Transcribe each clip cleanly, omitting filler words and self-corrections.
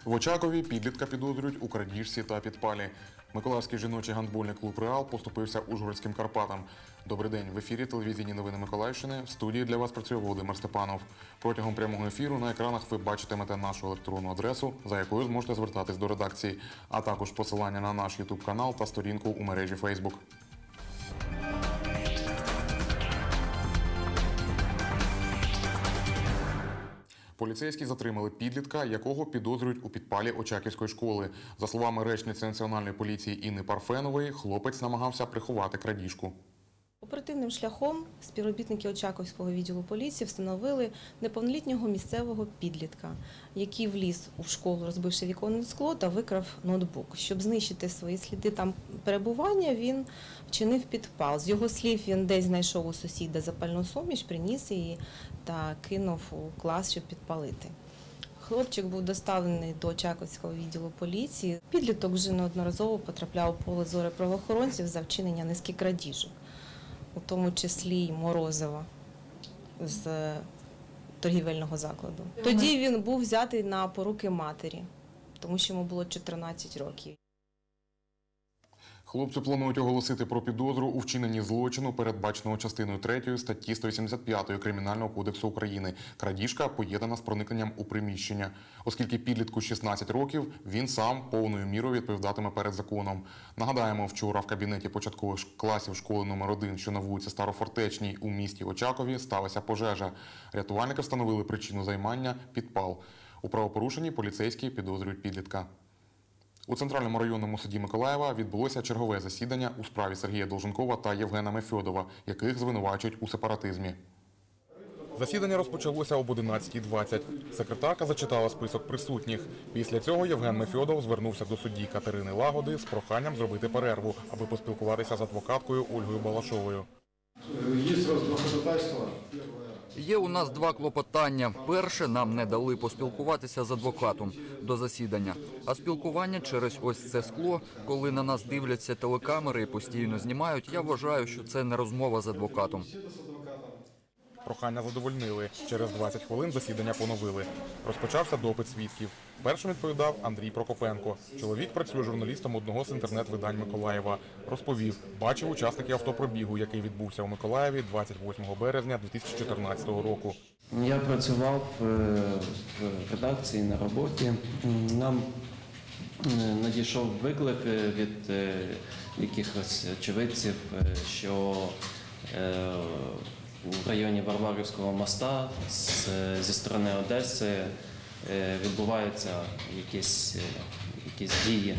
В Очакові підлітка підозрюють у крадіжці та підпалі. Миколаївський жіночий гандбольний клуб «Реал» поступився Ужгородським «Карпатам». Добрий день. В ефірі телевізійні новини Миколаївщини. В студії для вас працює Володимир Степанов. Протягом прямого ефіру на екранах ви бачитимете нашу електронну адресу, за якою зможете звертатись до редакції, а також посилання на наш YouTube-канал та сторінку у мережі Facebook. Поліцейські затримали підлітка, якого підозрюють у підпалі Очаківської школи. За словами речниці Національної поліції Інни Парфенової, хлопець намагався приховати крадіжку. Оперативним шляхом співробітники Очаковського відділу поліції встановили неповнолітнього місцевого підлітка, який вліз у школу, розбивши віконне скло та викрав ноутбук. Щоб знищити свої сліди там перебування, він вчинив підпал. З його слів, він десь знайшов у сусіда запальну суміш, приніс її та кинув у клас, щоб підпалити. Хлопчик був доставлений до Очаковського відділу поліції. Підліток вже неодноразово потрапляв у поле зору правоохоронців за вчинення низки крадіжок, у тому числі й морозива з торгівельного закладу. Тоді він був взятий на поруки матері, тому що йому було 14 років. Хлопцю планують оголосити про підозру у вчиненні злочину, передбаченого частиною 3 статті 185 Кримінального кодексу України. Крадіжка поєднана з проникненням у приміщення. Оскільки підлітку 16 років, він сам повною мірою відповідатиме перед законом. Нагадаємо, вчора в кабінеті початкових класів школи номер 1, що на вулиці Старофортечній у місті Очакові, сталася пожежа. Рятувальники встановили причину займання – підпал. У правопорушенні поліцейські підозрюють підлітка. У Центральному районному суді Миколаєва відбулося чергове засідання у справі Сергія Долженкова та Євгена Мефьодова, яких звинувачують у сепаратизмі. Засідання розпочалося об 11:20. Секретарка зачитала список присутніх. Після цього Євген Мефьодов звернувся до судді Катерини Лагоди з проханням зробити перерву, аби поспілкуватися з адвокаткою Ольгою Балашовою. Є у вас два ходатайства. Є у нас два клопотання. Перше, нам не дали поспілкуватися з адвокатом до засідання. А спілкування через ось це скло, коли на нас дивляться телекамери і постійно знімають, я вважаю, що це не розмова з адвокатом. Прохання задовольнили. Через 20 хвилин засідання поновили. Розпочався допит свідків. Першим відповідав Андрій Прокопенко. Чоловік працює журналістом одного з інтернет-видань Миколаєва. Розповів, бачив учасників автопробігу, який відбувся у Миколаєві 28 березня 2014 року. Я працював в редакції на роботі. Нам надійшов виклик від якихось очевидців, що в районі Варварівського моста зі сторони Одеси відбуваються якісь дії.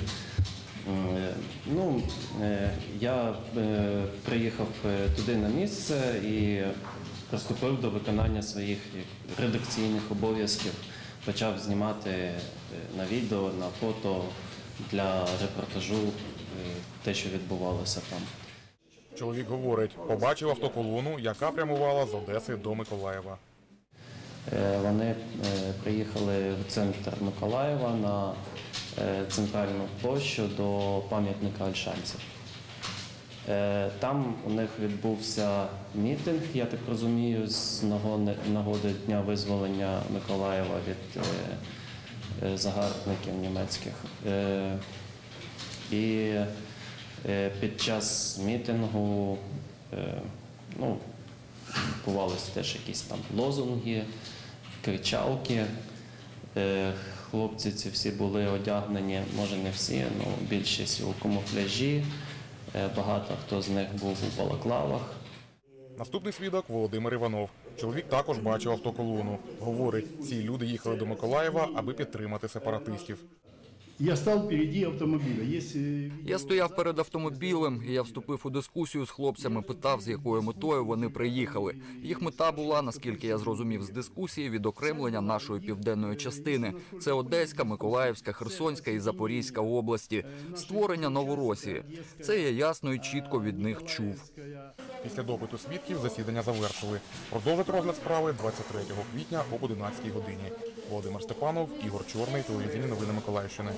Я приїхав туди на місце і приступив до виконання своїх редакційних обов'язків. Почав знімати на відео, на фото для репортажу те, що відбувалося там. Чоловік говорить, побачив автоколону, яка прямувала з Одеси до Миколаєва. Вони приїхали в центр Миколаєва на центральну площу до пам'ятника Ольшанців. Там у них відбувся мітинг, я так розумію, з нагоди Дня визволення Миколаєва від загарбників німецьких. І під час мітингу відбувалися теж якісь там лозунги, кричалки. Хлопці ці всі були одягнені, може не всі, але більшість у камуфляжі. Багато хто з них був у балаклавах. Наступний свідок – Володимир Іванов. Чоловік також бачив автоколону. Говорить, ці люди їхали до Миколаєва, аби підтримати сепаратистів. Я став впереді автомобіля. Я стояв перед автомобілем, і я вступив у дискусію з хлопцями, питав, з якою метою вони приїхали. Їх мета була, наскільки я зрозумів з дискусії, відокремлення нашої південної частини. Це Одеська, Миколаївська, Херсонська і Запорізька області. Створення Новоросії. Це я ясно і чітко від них чув. Після допиту свідків засідання завершили. Продовжить розгляд справи 23 квітня об 11 годині. Володимир Степанов, Ігор Чорний, телевізійні новини Миколаївщини.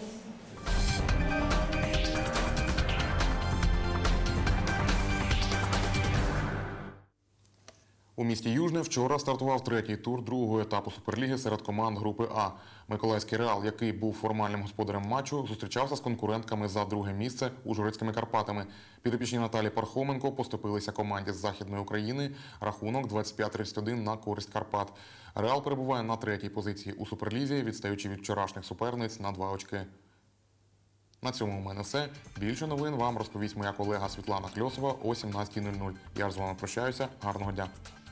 У місті Южне вчора стартував третій тур другого етапу Суперліги серед команд групи А. Миколаївський «Реал», який був формальним господарем матчу, зустрічався з конкурентками за друге місце Ужгородськими Карпатами. Підопічні Наталі Пархоменко поступилися команді з Західної України. Рахунок 25-31 на користь Карпат. «Реал» перебуває на третій позиції у Суперлізі, відстаючи від вчорашніх суперниць на 2 очки. На цьому у мене все. Більше новин вам розповість моя колега Світлана Кльосова о 17:00. Я ж з вами прощаюся. Гарного дня.